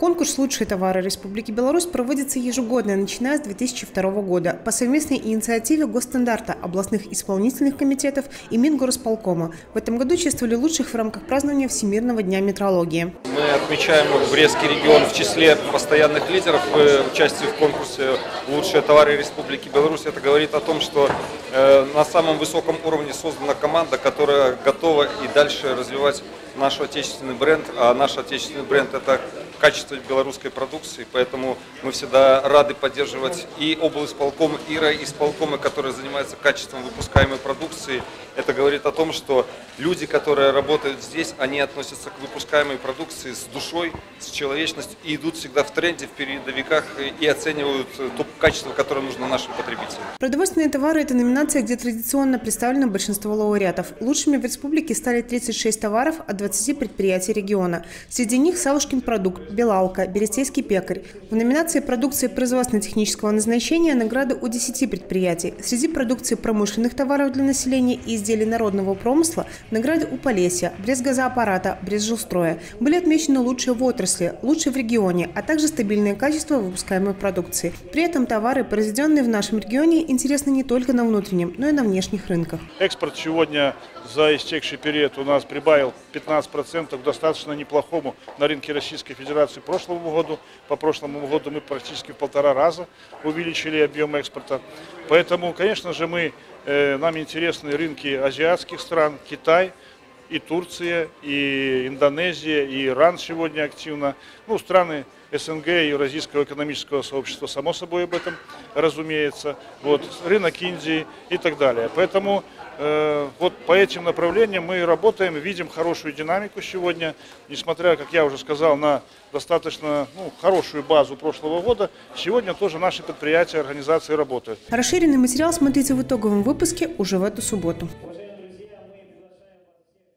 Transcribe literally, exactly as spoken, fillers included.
Конкурс «Лучшие товары Республики Беларусь» проводится ежегодно, начиная с две тысячи второго года, по совместной инициативе Госстандарта, областных исполнительных комитетов и Мингорисполкома. В этом году чествовали лучших в рамках празднования Всемирного дня метрологии. Мы отмечаем Брестский регион в числе постоянных лидеров в участии в конкурсе «Лучшие товары Республики Беларусь». Это говорит о том, что э, на самом высоком уровне создана команда, которая готова и дальше развивать наш отечественный бренд. А наш отечественный бренд – это качество белорусской продукции, поэтому мы всегда рады поддерживать и облисполком, и райисполкомы, которые занимаются качеством выпускаемой продукции. Это говорит о том, что люди, которые работают здесь, они относятся к выпускаемой продукции с душой, с человечностью и идут всегда в тренде, в передовиках и оценивают то качество, которое нужно нашим потребителям. Продовольственные товары – это номинация, где традиционно представлено большинство лауреатов. Лучшими в республике стали тридцать шесть товаров от двадцати предприятий региона. Среди них Савушкин продукт, Белалка, Берестейский пекарь. В номинации продукции производственно-технического назначения награды у десяти предприятий. Среди продукции промышленных товаров для населения и изделий народного промысла награды у Полесья, Брестгазоаппарата, Брестжилстроя. Были отмечены лучшие в отрасли, лучшие в регионе, а также стабильное качество выпускаемой продукции. При этом товары, произведенные в нашем регионе, интересны не только на внутреннем, но и на внешних рынках. Экспорт сегодня за истекший период у нас прибавил пятнадцать процентов, достаточно неплохому на рынке Российской Федерации прошлому году. По прошлому году мы практически в полтора раза увеличили объем экспорта. Поэтому, конечно же, мы, э, нам интересны рынки азиатских стран, Китай, и Турция, и Индонезия, и Иран сегодня активно. Ну, страны СНГ и Евразийского экономического сообщества, само собой, об этом разумеется. Вот, рынок Индии и так далее. Поэтому э, вот по этим направлениям мы работаем, видим хорошую динамику сегодня. Несмотря, как я уже сказал, на достаточно ну, хорошую базу прошлого года, сегодня тоже наши предприятия, организации работают. Расширенный материал смотрите в итоговом выпуске уже в эту субботу.